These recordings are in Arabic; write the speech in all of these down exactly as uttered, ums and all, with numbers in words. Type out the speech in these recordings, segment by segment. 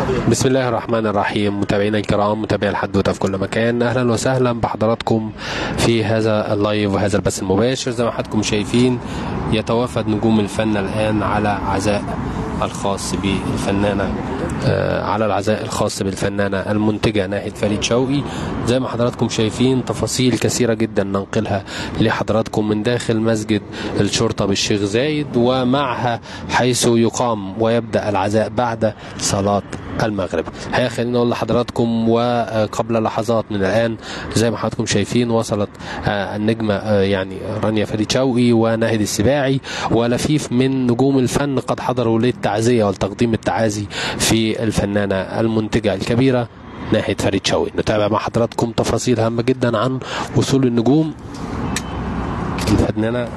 بسم الله الرحمن الرحيم. متابعينا الكرام، متابعي الحدوتة في كل مكان، اهلا وسهلا بحضراتكم في هذا اللايف وهذا البث المباشر. زي ما حضراتكم شايفين يتوافد نجوم الفن الان على عزاء الخاص بالفنانة آه على العزاء الخاص بالفنانة المنتجة ناهد فريد شوقي. زي ما حضراتكم شايفين تفاصيل كثيرة جدا ننقلها لحضراتكم من داخل مسجد الشرطة بالشيخ زايد ومعها، حيث يقام ويبدأ العزاء بعد صلاة المغرب. هيا خلينا نقول لحضراتكم، وقبل لحظات من الآن زي ما حضراتكم شايفين وصلت النجمة يعني رانيا فريد شوقي وناهد السباعي ولفيف من نجوم الفن قد حضروا للتعزية والتقديم التعازي في الفنانة المنتجة الكبيرة ناهد فريد شوقي. نتابع مع حضراتكم تفاصيل هامة جدا عن وصول النجوم الفنانة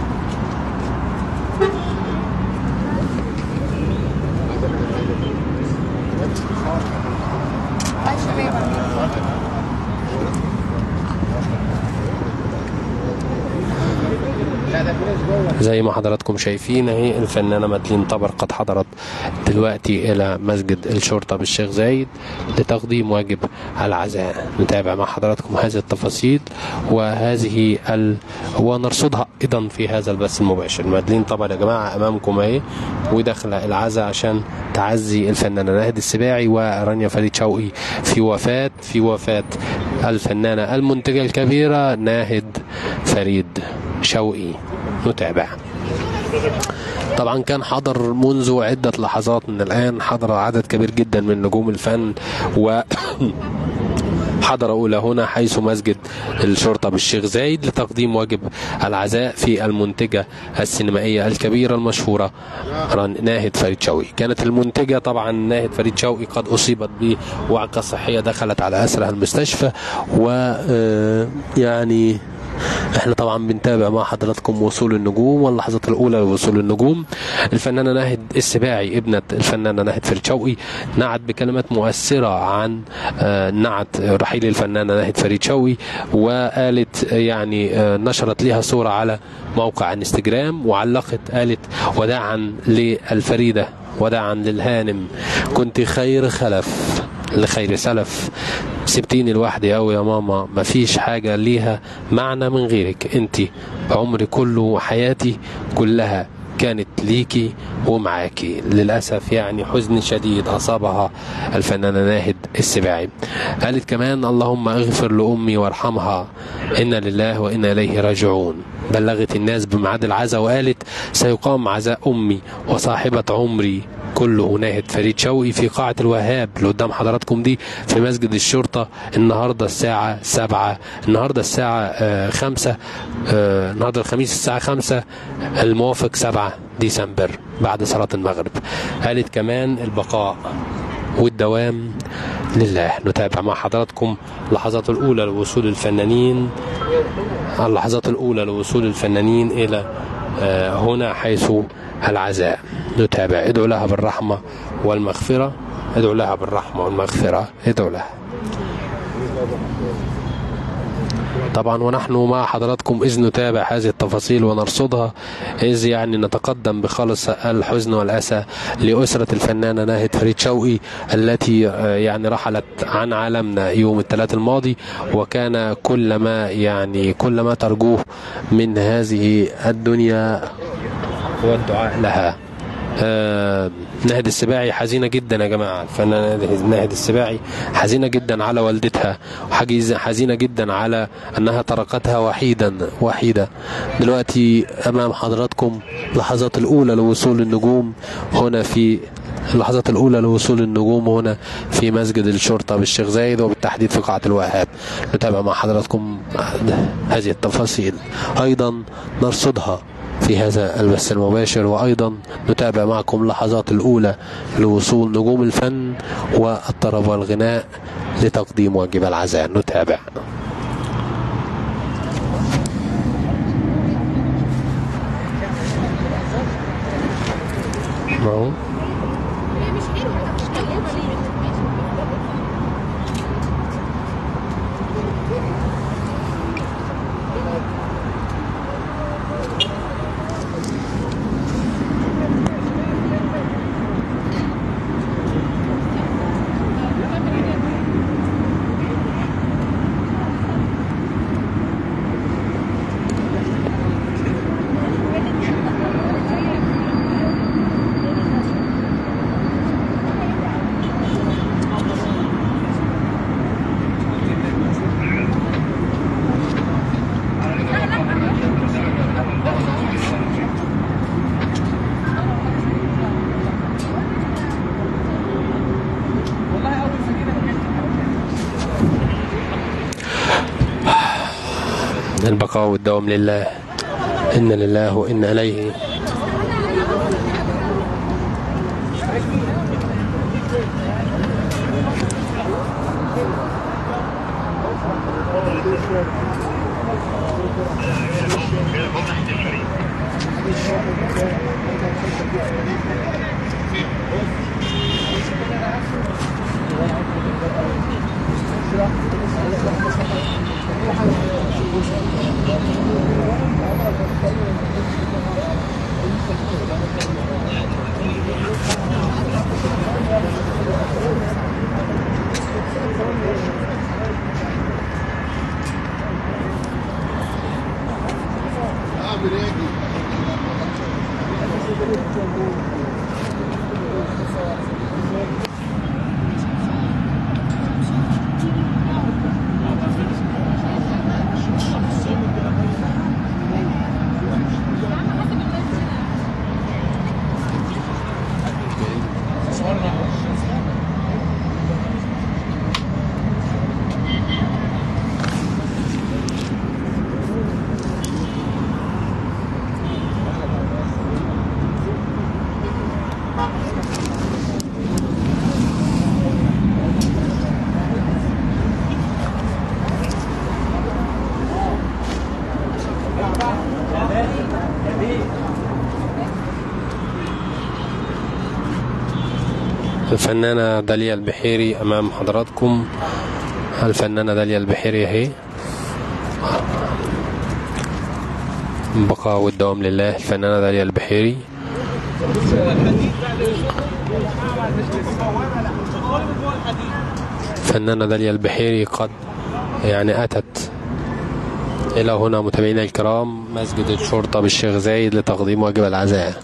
زي ما حضراتكم شايفين. اهي الفنانة مدلين طبر قد حضرت دلوقتي الى مسجد الشرطة بالشيخ زايد لتقديم واجب العزاء. نتابع مع حضراتكم هذه التفاصيل وهذه ال... ونرصدها ايضا في هذا البث المباشر. مدلين طبر يا جماعة امامكم اهي، وداخله العزاء عشان تعزي الفنانة ناهد السباعي ورانيا فريد شوقي في وفاة في وفاة الفنانة المنتجة الكبيرة ناهد فريد شوقي. نتابع. طبعا كان حضر منذ عدة لحظات من الآن، حضر عدد كبير جدا من نجوم الفن و حضر أولى هنا حيث مسجد الشرطة بالشيخ زايد لتقديم واجب العزاء في المنتجة السينمائية الكبيرة المشهورة ناهد فريد شوقي. كانت المنتجة طبعا ناهد فريد شوقي قد أصيبت بوعكة صحية، دخلت على أسرها المستشفى، ويعني احنا طبعا بنتابع مع حضراتكم وصول النجوم واللحظات الاولى لوصول النجوم. الفنانه ناهد السباعي ابنه الفنانه ناهد فريد شوقي نعت بكلمات مؤثره عن نعت رحيل الفنانه ناهد فريد شوقي، وقالت يعني نشرت لها صوره على موقع انستجرام وعلقت قالت: وداعا للفريده، وداعا للهانم، كنت خير خلف لخير سلف، سبتيني لوحدي قوي يا ماما، مفيش حاجة ليها معنى من غيرك، انتي عمري كله وحياتي كلها كانت ليكي ومعاكي. للأسف يعني حزن شديد أصابها الفنانة ناهد السباعي. قالت كمان: اللهم اغفر لأمي وارحمها، إنا لله وإنا إليه راجعون. بلغت الناس بميعاد العزاء وقالت: سيقام عزاء أمي وصاحبة عمري كله ناهد فريد شوقي في قاعة الوهاب اللي قدام حضراتكم دي في مسجد الشرطة النهاردة الساعة سبعة، النهاردة الساعة آه خمسة، آه النهاردة الخميس الساعة خمسة الموافق سبعة ديسمبر بعد صلاة المغرب. قالت كمان: البقاء والدوام لله. نتابع مع حضراتكم اللحظات الأولى لوصول الفنانين اللحظات الأولى لوصول الفنانين إلى آه هنا حيث العزاء. نتابع. ادعو لها بالرحمة والمغفرة، ادعو لها بالرحمة والمغفرة، ادعو لها. طبعا ونحن مع حضراتكم إذ نتابع هذه التفاصيل ونرصدها، إذ يعني نتقدم بخالص الحزن والأسى لأسرة الفنانة ناهد فريد شوقي التي يعني رحلت عن عالمنا يوم الثلاث الماضي، وكان كل ما يعني كل ما ترجوه من هذه الدنيا والدعاء لها. آه ناهد السباعي حزينة جدا يا جماعة. الفنانة ناهد السباعي حزينة جدا على والدتها، وحزينة جدا على أنها تركتها وحيدا وحيدة. دلوقتي أمام حضراتكم اللحظات الأولى لوصول النجوم هنا في اللحظات الأولى لوصول النجوم هنا في مسجد الشرطة بالشيخ زايد وبالتحديد في قاعة الوهاب. نتابع مع حضراتكم هذه التفاصيل، أيضا نرصدها في هذا البث المباشر، وأيضا نتابع معكم اللحظات الأولى لوصول نجوم الفن والطرب والغناء لتقديم واجب العزاء. نتابع. البقاء والدوام لله. إن لله وإن إليه. الفنانة داليا البحيري أمام حضراتكم. الفنانة داليا البحيري اهي. البقاء والدوام لله. الفنانة داليا البحيري. الفنانة داليا البحيري قد يعني أتت إلى هنا متابعينا الكرام مسجد الشرطة بالشيخ زايد لتقديم واجب العزاء.